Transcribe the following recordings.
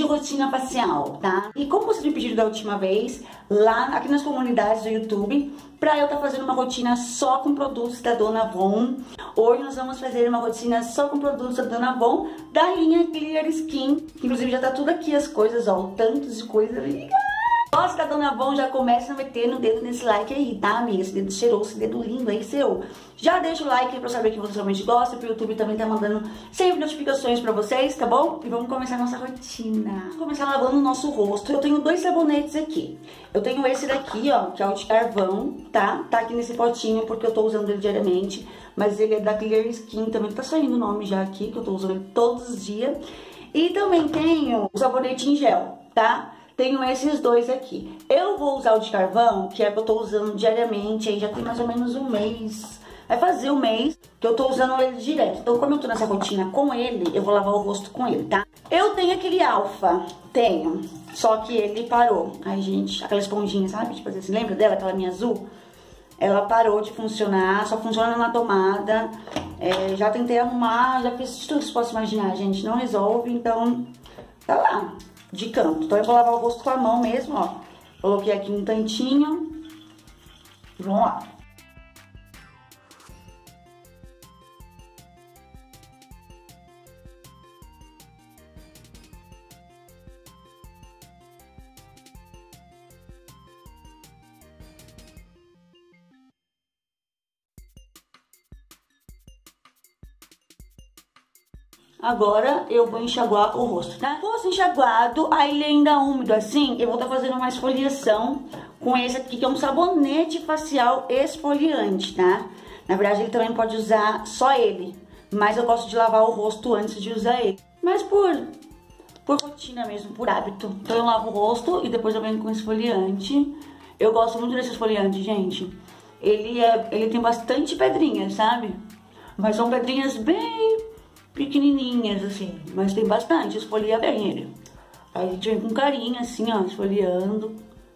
rotina facial, tá? E como você me pediu da última vez, lá aqui nas comunidades do YouTube, pra eu estar fazendo uma rotina só com produtos da Dona Avon. Hoje nós vamos fazer uma rotina só com produtos da Dona Avon, da linha Clear Skin. Inclusive já tá tudo aqui as coisas, ó, tantos de coisa liga. Gosta da Dona Avon, já começa a meter no dedo nesse like aí, tá, amiga? Esse dedo cheiroso, esse dedo lindo aí seu. Já deixa o like aí pra saber que você realmente gosta, pro YouTube também tá mandando sempre notificações pra vocês, tá bom? E vamos começar a nossa rotina. Vamos começar lavando o nosso rosto. Eu tenho dois sabonetes aqui. Eu tenho esse daqui, ó, que é o de carvão, tá? Tá aqui nesse potinho porque eu tô usando ele diariamente. Mas ele é da Clear Skin, também tá saindo o nome já aqui, que eu tô usando ele todos os dias. E também tenho o sabonete em gel, tá? Tenho esses dois aqui. Eu vou usar o de carvão, que é que eu tô usando diariamente, aí já tem mais ou menos um mês. Vai fazer um mês que eu tô usando ele direto. Então, como eu tô nessa rotina com ele, eu vou lavar o rosto com ele, tá? Eu tenho aquele alfa, tenho, só que ele parou. Ai, gente, aquela esponjinha, sabe? Tipo assim, lembra dela, aquela minha azul? Ela parou de funcionar, só funciona na tomada. Já tentei arrumar, já fiz tudo que você possa imaginar, gente. Não resolve, então tá lá, de canto. Então eu vou lavar o rosto com a mão mesmo, ó. Coloquei aqui um tantinho. Vamos lá. Agora eu vou enxaguar o rosto, tá? Rosto enxaguado, aí ele ainda úmido assim, eu vou estar fazendo uma esfoliação com esse aqui, que é um sabonete facial esfoliante, tá? Na verdade, ele também pode usar só ele, mas eu gosto de lavar o rosto antes de usar ele. Mas por rotina mesmo, por hábito. Então eu lavo o rosto e depois eu venho com esfoliante. Eu gosto muito desse esfoliante, gente. Ele tem bastante pedrinhas, sabe? Mas são pedrinhas bem pequenininhas, assim, mas tem bastante, esfolia bem ele. Aí a gente vem com carinho, assim, ó, esfoliando.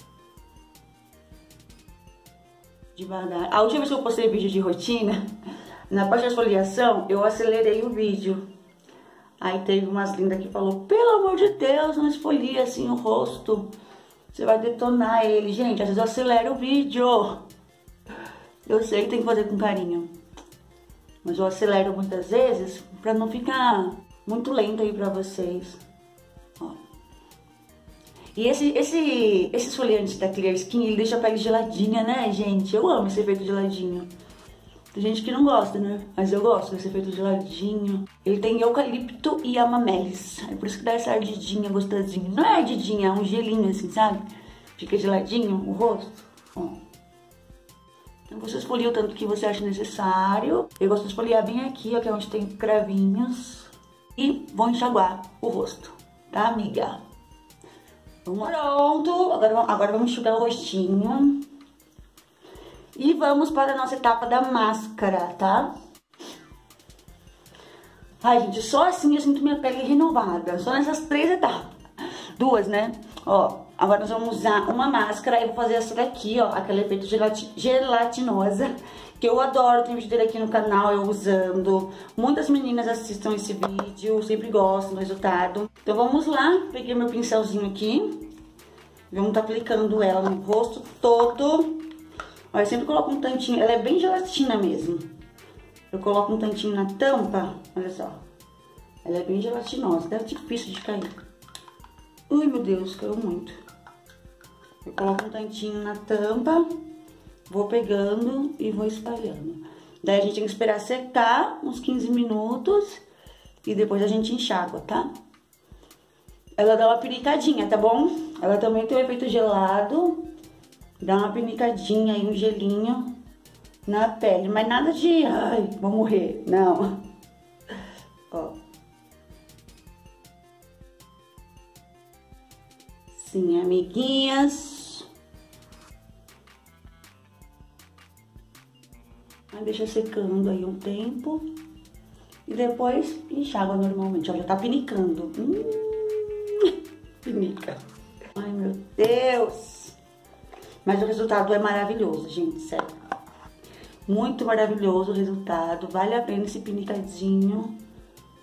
Devagar. A última vez que eu postei vídeo de rotina, na parte da esfoliação, eu acelerei o vídeo. Aí teve umas lindas que falou, pelo amor de Deus, não esfolia assim o rosto. Você vai detonar ele. Gente, às vezes eu acelero o vídeo. Eu sei que tem que fazer com carinho. Mas eu acelero muitas vezes pra não ficar muito lento aí pra vocês. Ó. E esse esfoliante da Clear Skin, ele deixa a pele geladinha, né, gente? Eu amo esse efeito geladinho. Tem gente que não gosta, né? Mas eu gosto desse efeito geladinho. Ele tem eucalipto e amamelis. É por isso que dá essa ardidinha gostosinha. Não é ardidinha, é um gelinho assim, sabe? Fica geladinho o rosto. Ó. Então você esfolia o tanto que você acha necessário. Eu gosto de esfoliar bem aqui, ó, que é onde tem cravinhos. E vou enxaguar o rosto, tá, amiga? Vamos lá. Pronto, agora vamos enxugar o rostinho. E vamos para a nossa etapa da máscara, tá? Ai, gente, só assim eu sinto minha pele renovada. Só nessas 3 etapas. 2, né? Ó, agora nós vamos usar uma máscara. Eu vou fazer essa daqui, ó, aquele efeito gelatinosa, que eu adoro. Tem vídeo dele aqui no canal, eu usando. Muitas meninas assistem esse vídeo, sempre gostam do resultado. Então vamos lá, peguei meu pincelzinho aqui. Vamos tá aplicando ela no rosto todo. Ó, eu sempre coloco um tantinho, ela é bem gelatina mesmo. Eu coloco um tantinho na tampa, olha só. Ela é bem gelatinosa, até difícil de cair. Ui, meu Deus, caiu muito. Eu coloco um tantinho na tampa, vou pegando e vou espalhando. Daí a gente tem que esperar secar uns 15 minutos e depois a gente enxágua, tá? Ela dá uma pinicadinha, tá bom? Ela também tem um efeito gelado. Dá uma pinicadinha aí, um gelinho na pele. Mas nada de, ai, vou morrer. Não. Ó. Sim, amiguinhas. Aí deixa secando aí um tempo. E depois enxágua normalmente. Ó, já tá pinicando. Pinica. Ai, meu Deus. Mas o resultado é maravilhoso, gente, sério. Muito maravilhoso o resultado. Vale a pena esse pinicadinho.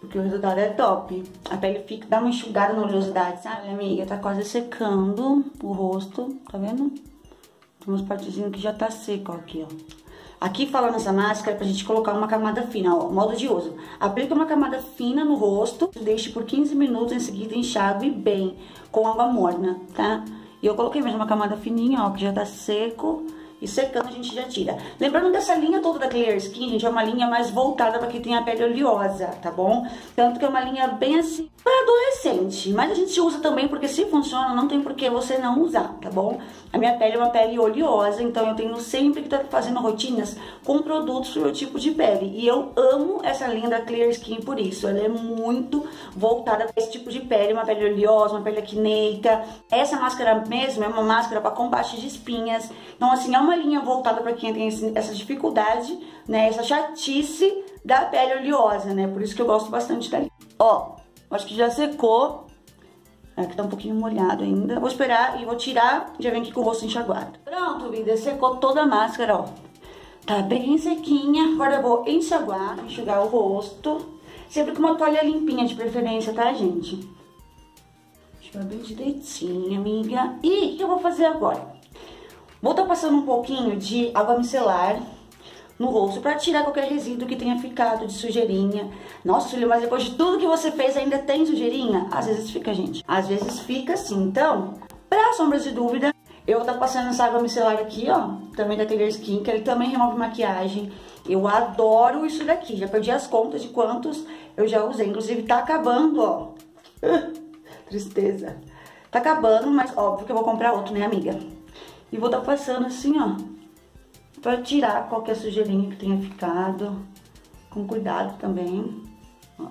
porque o resultado é top. A pele fica, dá uma enxugada na oleosidade, sabe, amiga? Tá quase secando o rosto, tá vendo? Tem umas partezinhas que já tá seco, ó, aqui, ó. Aqui fala nessa máscara pra gente colocar uma camada fina, ó, modo de uso. Aplica uma camada fina no rosto, deixe por 15 minutos, em seguida enxague bem com água morna, tá? E eu coloquei mesmo uma camada fininha, ó, que já tá seco. E secando a gente já tira. Lembrando dessa linha toda da Clear Skin, gente, é uma linha mais voltada para quem tem a pele oleosa, tá bom? Tanto que é uma linha bem assim, para adolescente. Mas a gente usa também porque se funciona, não tem por que você não usar, tá bom? A minha pele é uma pele oleosa, então eu tenho sempre que estar fazendo rotinas com produtos pro meu tipo de pele. E eu amo essa linha da Clear Skin por isso. Ela é muito voltada para esse tipo de pele, uma pele oleosa, uma pele acneica. Essa máscara mesmo é uma máscara para combate de espinhas. Então, assim, é uma linha voltada para quem tem essa dificuldade, né, essa chatice da pele oleosa, né, por isso que eu gosto bastante da linha. Ó, acho que já secou, aqui tá um pouquinho molhado ainda, vou esperar e vou tirar, já vem aqui com o rosto enxaguado. Pronto, vida, secou toda a máscara, ó, tá bem sequinha, agora eu vou enxugar o rosto, sempre com uma toalha limpinha de preferência, tá, gente? Enxugar bem direitinho, amiga. E o que eu vou fazer agora? Vou estar passando um pouquinho de água micelar no rosto para tirar qualquer resíduo que tenha ficado de sujeirinha. Nossa, Julia, mas depois de tudo que você fez ainda tem sujeirinha? Às vezes fica, gente. Às vezes fica sim. Então, para sombras de dúvida, eu vou estar passando essa água micelar aqui, ó. Também da Clear Skin, que ele também remove maquiagem. Eu adoro isso daqui. Já perdi as contas de quantos eu já usei. Inclusive, tá acabando, ó. Tristeza. Tá acabando, mas óbvio que eu vou comprar outro, né, amiga? E vou estar passando assim, ó, pra tirar qualquer sujeirinha que tenha ficado, com cuidado também, ó.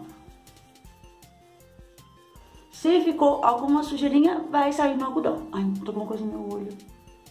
Se ficou alguma sujeirinha, vai sair no algodão. Ai, tô com alguma coisa no meu olho.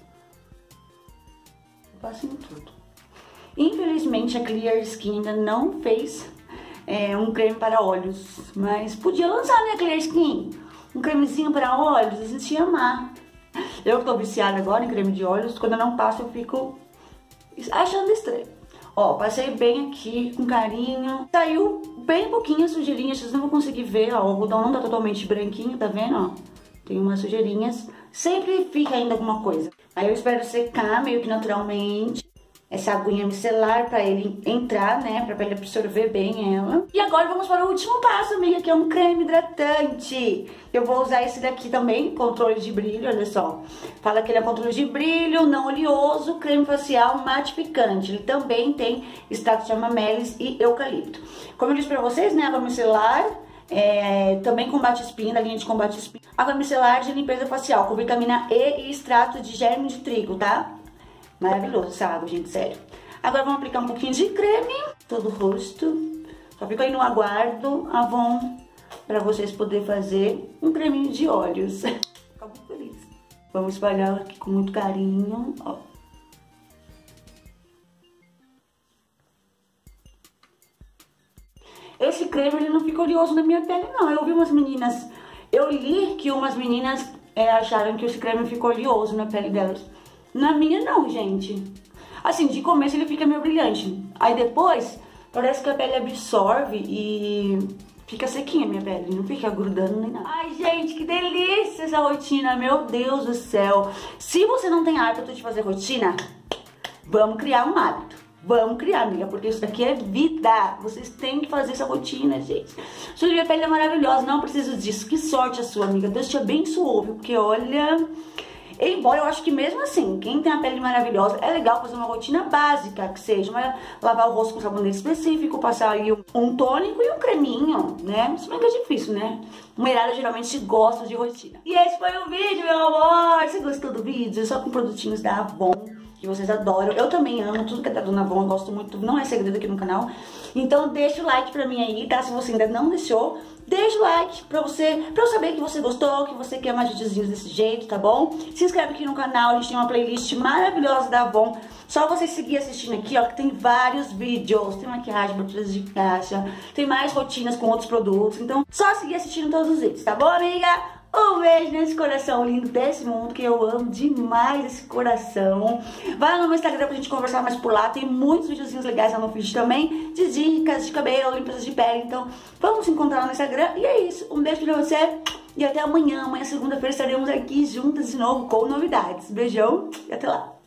Passo em tudo. Infelizmente, a Clear Skin ainda não fez um creme para olhos, mas podia lançar, né, Clear Skin? Um cremezinho para olhos, a gente ia amar. Eu que tô viciada agora em creme de olhos, quando eu não passo eu fico achando estranho. Ó, passei bem aqui com carinho. Saiu bem pouquinho a sujeirinha, vocês não vão conseguir ver, ó. O algodão não tá totalmente branquinho, tá vendo, ó? Tem umas sujeirinhas. Sempre fica ainda alguma coisa. Aí eu espero secar meio que naturalmente. Essa aguinha micelar pra ele entrar, né? Pra pele absorver bem ela. E agora vamos para o último passo, amiga, que é um creme hidratante. Eu vou usar esse daqui também, controle de brilho, olha só. Fala que ele é controle de brilho, não oleoso, creme facial matificante. Ele também tem extrato de amamelis e eucalipto. Como eu disse pra vocês, né? Água micelar, também combate espinha, da linha de combate espinha. Água micelar de limpeza facial, com vitamina E e extrato de germe de trigo, tá? Maravilhoso essa água, gente, sério. Agora vamos aplicar um pouquinho de creme, todo o rosto. Só fica aí no aguardo, Avon, pra vocês poderem fazer um creminho de olhos. Fica muito feliz. Vamos espalhar aqui com muito carinho, ó. Esse creme, ele não fica oleoso na minha pele, não. Eu vi umas meninas, eu li que umas meninas acharam que esse creme ficou oleoso na pele delas. Na minha não, gente. Assim, de começo ele fica meio brilhante. Aí depois, parece que a pele absorve e fica sequinha a minha pele. Não fica grudando nem nada. Ai, gente, que delícia essa rotina. Meu Deus do céu. Se você não tem hábito de fazer rotina, vamos criar um hábito. Vamos criar, amiga, porque isso daqui é vida. Vocês têm que fazer essa rotina, gente. Sua minha pele é maravilhosa, não preciso disso. Que sorte a sua, amiga. Deus te abençoou, viu? Porque olha... Embora eu acho que mesmo assim, quem tem a pele maravilhosa, é legal fazer uma rotina básica, que seja lavar o rosto com sabonete específico, passar aí um tônico e um creminho, né? Isso não é difícil, né? Mulherada geralmente gosta de rotina. E esse foi o vídeo, meu amor! Se gostou do vídeo, só com produtinhos da Avon, que vocês adoram. Eu também amo tudo que é da Dona Avon, eu gosto muito, não é segredo aqui no canal. Então deixa o like pra mim aí, tá? Se você ainda não deixou, deixa o like pra eu saber que você gostou, que você quer mais videozinhos desse jeito, tá bom? Se inscreve aqui no canal, a gente tem uma playlist maravilhosa da Avon. Só você seguir assistindo aqui, ó, que tem vários vídeos. Tem maquiagem, botelhas de caixa, tem mais rotinas com outros produtos. Então, só seguir assistindo todos os vídeos, tá bom, amiga? Um beijo nesse coração lindo desse mundo, que eu amo demais esse coração. Vai lá no meu Instagram pra gente conversar mais por lá. Tem muitos videozinhos legais lá no feed também, de dicas de cabelo, limpeza de pele. Então vamos se encontrar lá no Instagram. E é isso, um beijo pra você e até amanhã. Amanhã, segunda-feira, estaremos aqui juntas de novo com novidades. Beijão e até lá.